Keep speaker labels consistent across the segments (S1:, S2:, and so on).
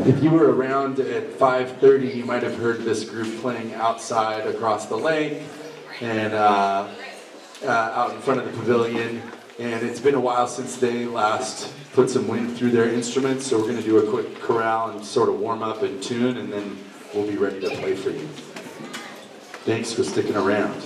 S1: If you were around at 5:30, you might have heard this group playing outside across the lake and out in front of the pavilion. And it's been a while since they last put some wind through their instruments, so we're going to do a quick chorale and sort of warm up and tune, and then we'll be ready to play for you. Thanks for sticking around.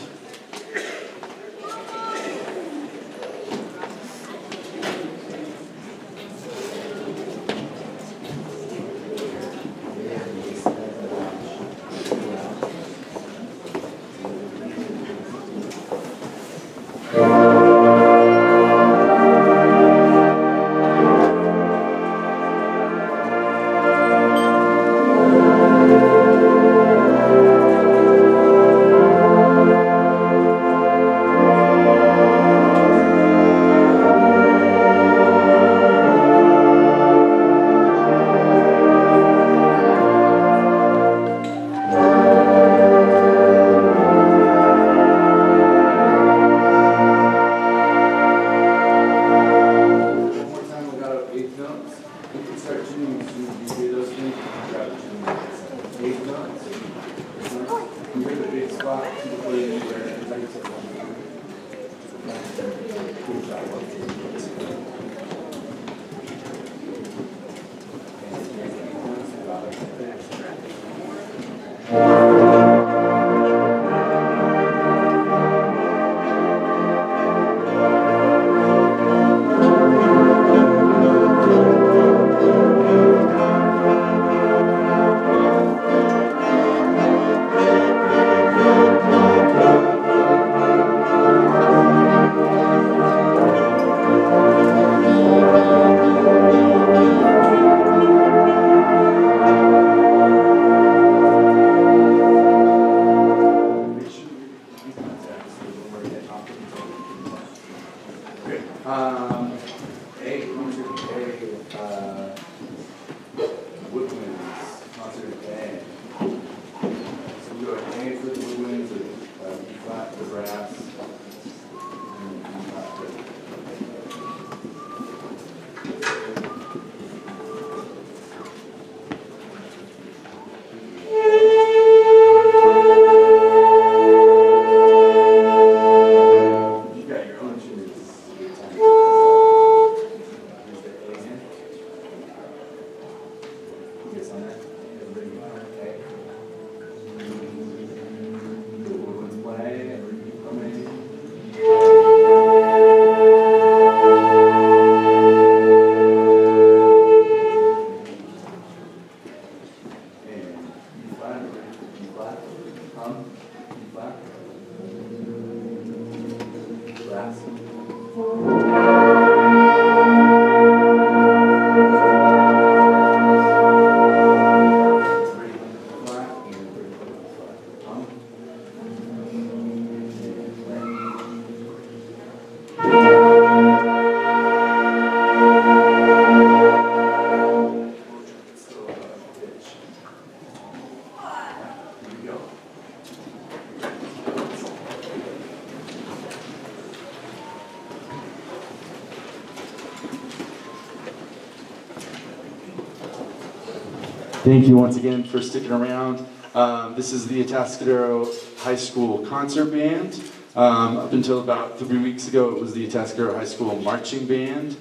S1: Thank you once again for sticking around. This is the Atascadero High School Concert Band. Up until about 3 weeks ago, it was the Atascadero High School Marching Band.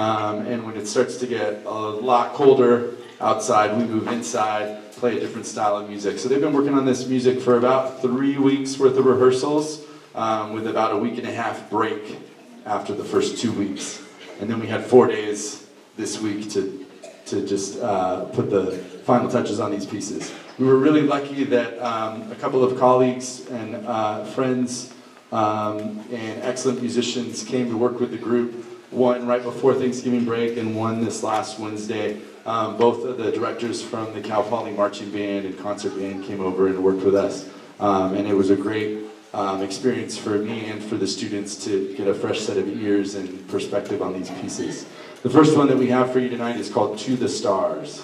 S1: And when it starts to get a lot colder outside, we move inside, play a different style of music. So they've been working on this music for about 3 weeks worth of rehearsals, with about a week and a half break after the first 2 weeks. And then we had 4 days this week to just put the final touches on these pieces. We were really lucky that a couple of colleagues and friends and excellent musicians came to work with the group, one right before Thanksgiving break and one this last Wednesday. Both of the directors from the Cal Poly Marching Band and Concert Band came over and worked with us. And it was a great experience for me and for the students to get a fresh set of ears and perspective on these pieces. The first one that we have for you tonight is called To the Stars.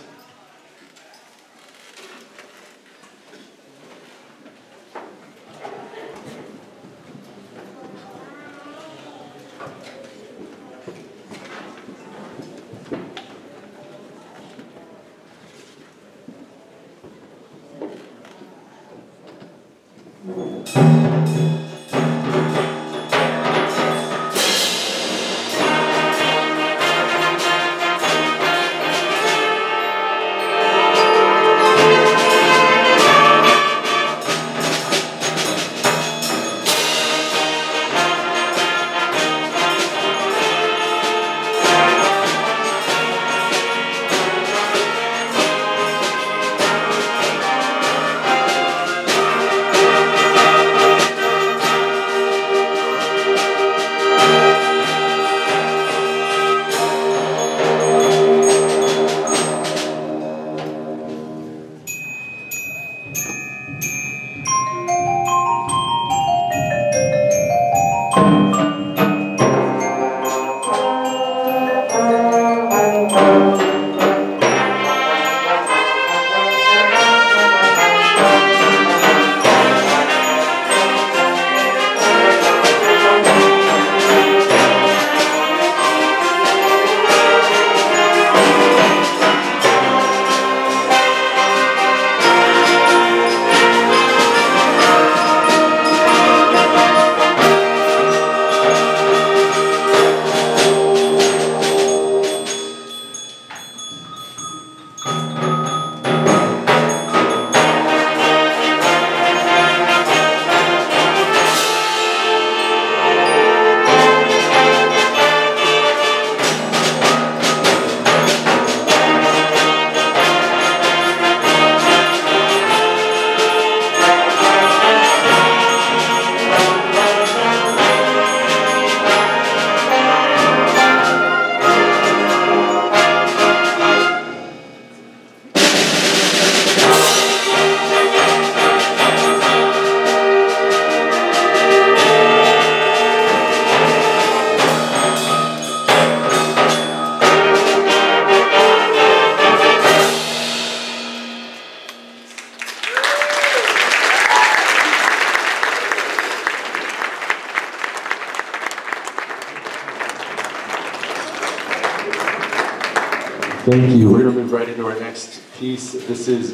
S1: Thank you. We're going to move right into our next piece. This is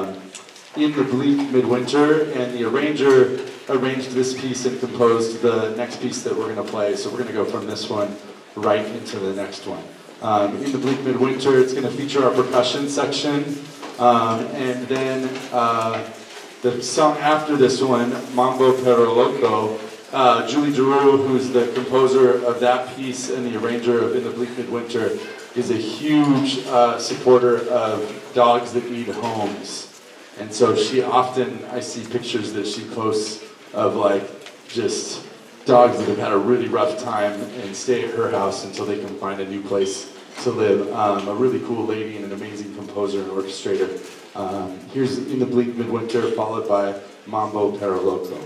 S1: In the Bleak Midwinter, and the arranger arranged this piece and composed the next piece that we're going to play. So we're going to go from this one right into the next one. In the Bleak Midwinter, it's going to feature our percussion section, and then the song after this one, Mambo Pero Loco. Julie Giroux, who's the composer of that piece and the arranger of In the Bleak Midwinter, is a huge supporter of dogs that need homes. And so she often, I see pictures that she posts of like just dogs that have had a really rough time and stay at her house until they can find a new place to live. A really cool lady and an amazing composer and orchestrator. Here's In the Bleak Midwinter, followed by Mambo Pero Loco.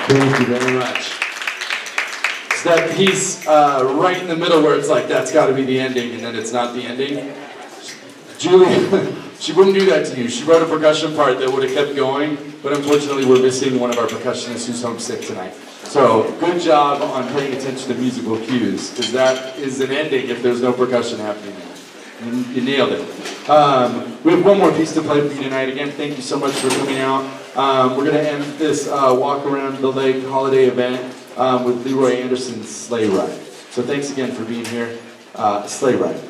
S1: Thank you very much. It's that piece right in the middle where it's like, that's got to be the ending, and then it's not the ending. Julie, she wouldn't do that to you. She wrote a percussion part that would have kept going, but unfortunately we're missing one of our percussionists who's homesick tonight. So good job on paying attention to musical cues, because that is an ending if there's no percussion happening. You nailed it. We have one more piece to play for you tonight. Again, thank you so much for coming out. We're going to end this walk around the lake holiday event with Leroy Anderson's Sleigh Ride. So thanks again for being here. Sleigh Ride.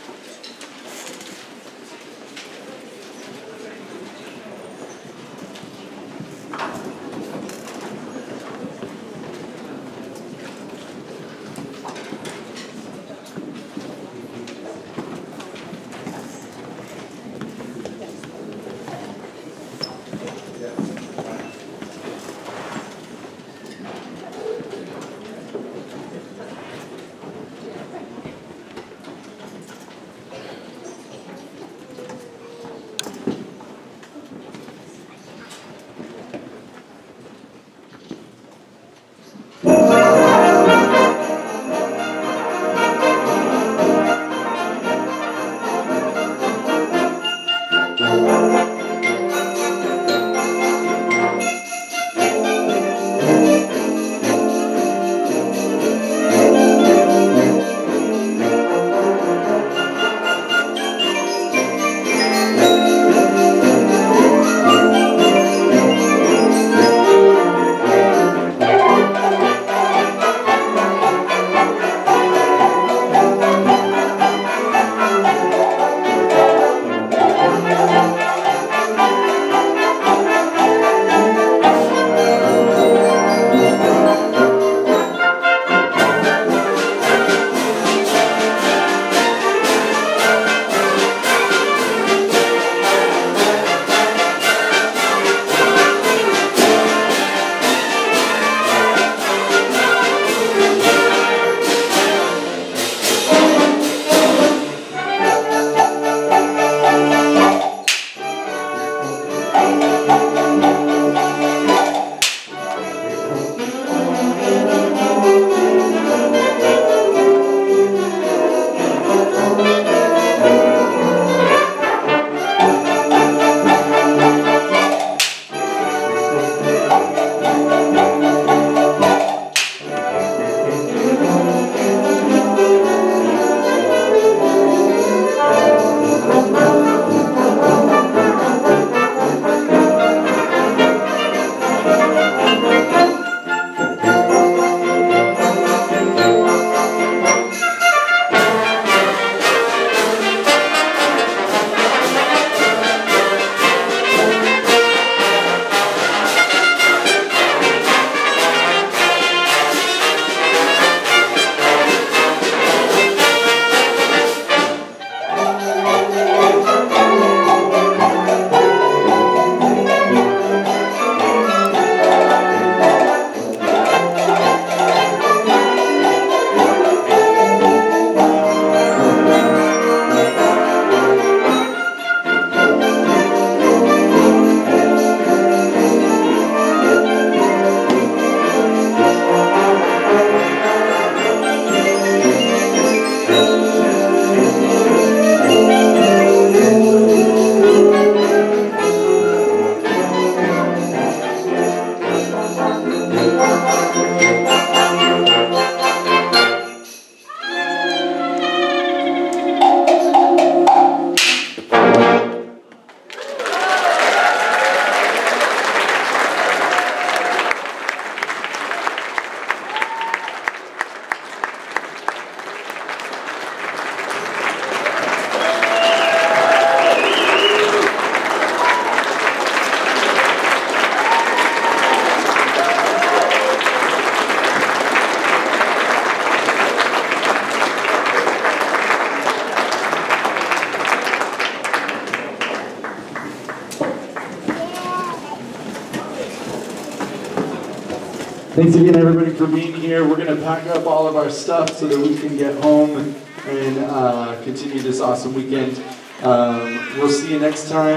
S1: Thanks again, everybody, for being here. We're going to pack up all of our stuff so that we can get home and continue this awesome weekend. We'll see you next time.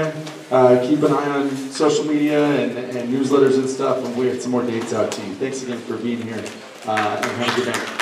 S1: Keep an eye on social media and newsletters and stuff, and we'll get some more dates out to you. Thanks again for being here, and have a good night.